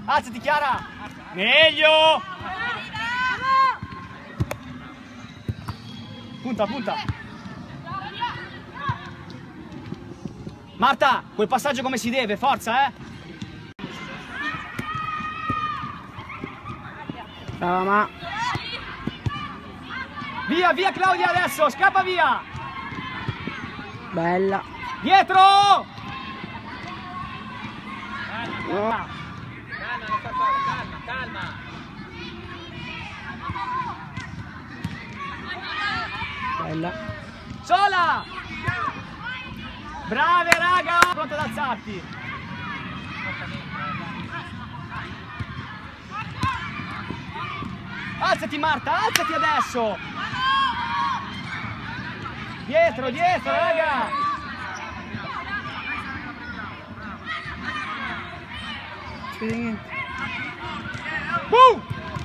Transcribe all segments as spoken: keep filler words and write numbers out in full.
Alzati Chiara. Meglio. Punta, punta. Marta, quel passaggio come si deve, forza, eh. Brava, ma. Via, via Claudia adesso, scappa via. Bella. Dietro. No. Calma, non sta fare, calma, calma. Bella. Sola. Brave raga, pronto ad alzarti. Alzati Marta, alzati adesso. Dietro, dietro raga. Sì. Uh!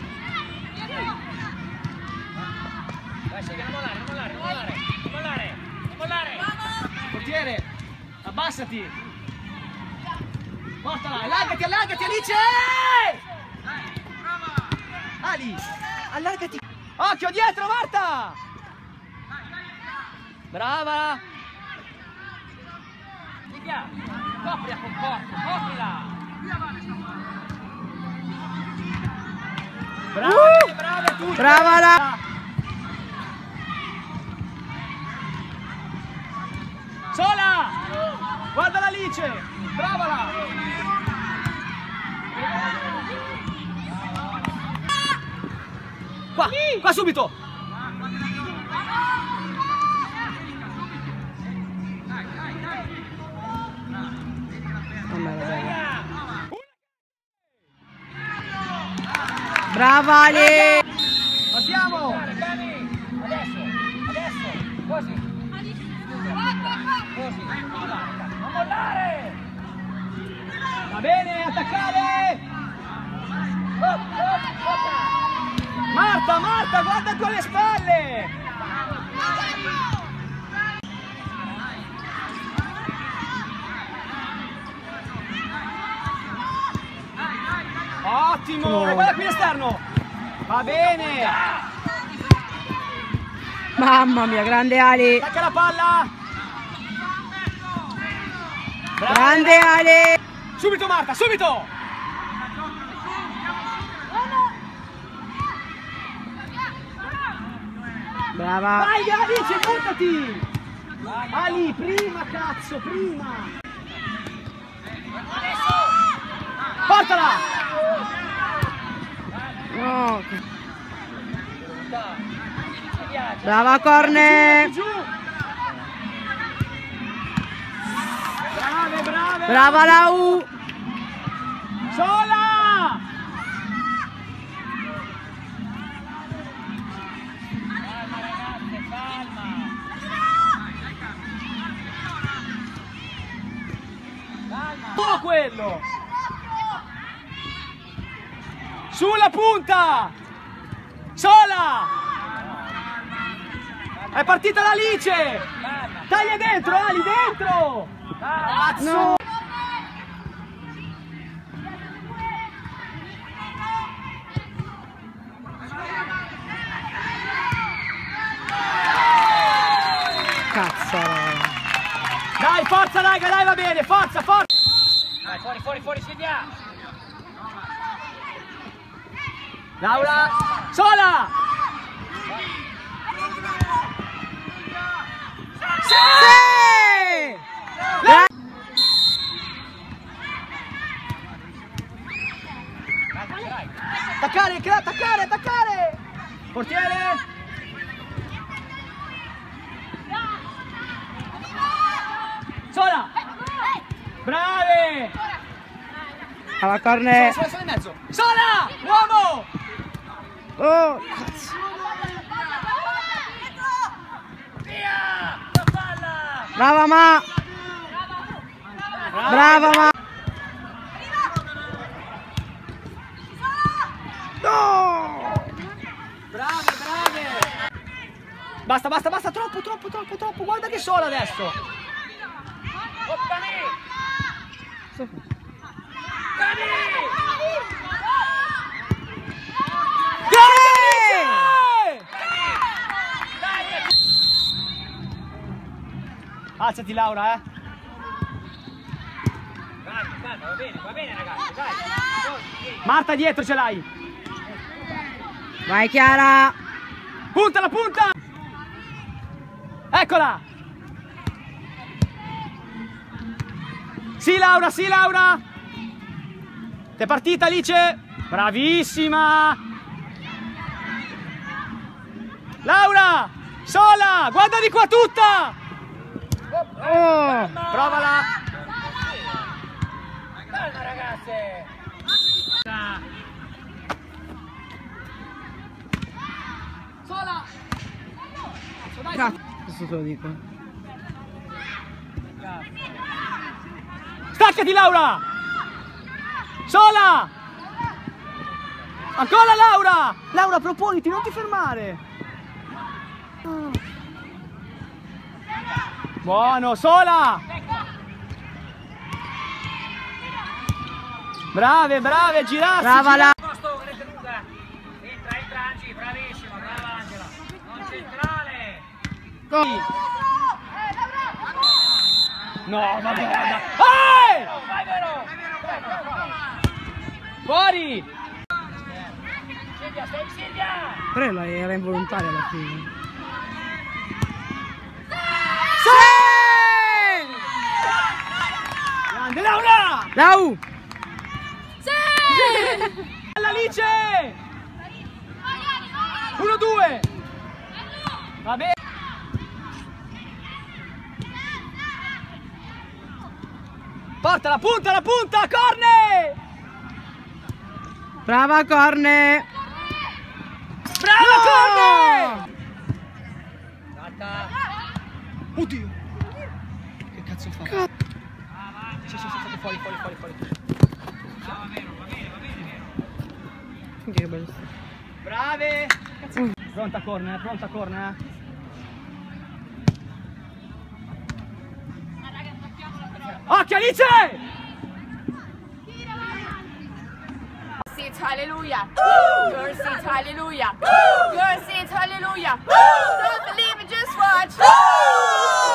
Dai, segui, non mollare, non mollare, non mollare, non mollare, non mollare. Portiere, abbassati. Portala, allargati, allargati Alice! Ali, allargati. Occhio dietro Marta! Brava! Livia, copri a concorso, coprila. Brave, Uh! brave tutte! Brava la... Sola! Guarda l'Alice! Bravola! Qua, qua subito! Vabbè, bella. Brava Ale! Andiamo! Adesso, adesso, così. Così, non mollare! Va bene, attaccare! Hop, hop, hop. Marta, Marta, guarda tu alle spalle! Ottimo! Oh. Guarda qui l'esterno! Va bene! Mamma mia, grande Ale! Attacca la palla! Brava. Grande Ale! Subito Marta, subito! Brava! Vai Alice, buttati! Ali, prima cazzo, prima! Portala! No. Brava Corne! Giù! Brave, brave! Brava la U! Sola! Calma ragazze, calma. Calma. Solo quello! Sulla punta! Sola! È partita l'Alice! Taglia dentro, Ali, dentro! Cazzo! No! Cazzo! Dai, forza raga, dai, va bene, forza, forza! Dai, fuori, fuori, fuori, Silvia. Laura, sola! Sì! La- Attaccare, attaccare, attaccare! Portiere! Sola! Brave! Brava Corne! Sola, sola in mezzo! Sola! Uomo! Oh! Cazzo! Via! La palla! Brava ma! Brava ma! No! Brave, brave! Basta, basta, basta, troppo, troppo, troppo, troppo! Guarda che sola adesso! Oppani! Cani! Alzati Laura, eh. Calma, calma, va bene, va bene ragazzi, dai. Marta dietro ce l'hai. Vai Chiara. Punta la punta. Eccola. Sì Laura, sì Laura. T'è partita Alice? Bravissima. Laura, sola, guarda di qua tutta. Oh. Provala. Calma ragazze. Sola. Cazzo, questo te lo dico. Staccati Laura. Sola. Ancora Laura. Laura, proponiti, non ti fermare. Buono, sola. Brave, brave, girarsi. Brava la. Posto, tenuta. Entra, entra Angi, bravissima, brava Angela. Non centrale. No, vabbè, guarda. Ehi! Vai vero. Fuori. Silvia, stai Silvia. Però lei era involontaria alla fine. Sì! Grande Laura! Lau! All'Alice! uno due! Va bene! Porta la punta, la punta! Corne! Brava Corne! Brava No! Corne! Salta. Oddio! Che cazzo fa? Sì, sì, sì, sì, fuori, fuori, fuori, fuori. Va bene, va bene, va bene, vero. Che bello. Brave! Pronta corner, pronta corner. Occhio Alice! Seats, hallelujah. Your seats, hallelujah. Your seats, hallelujah. Don't believe it, just watch.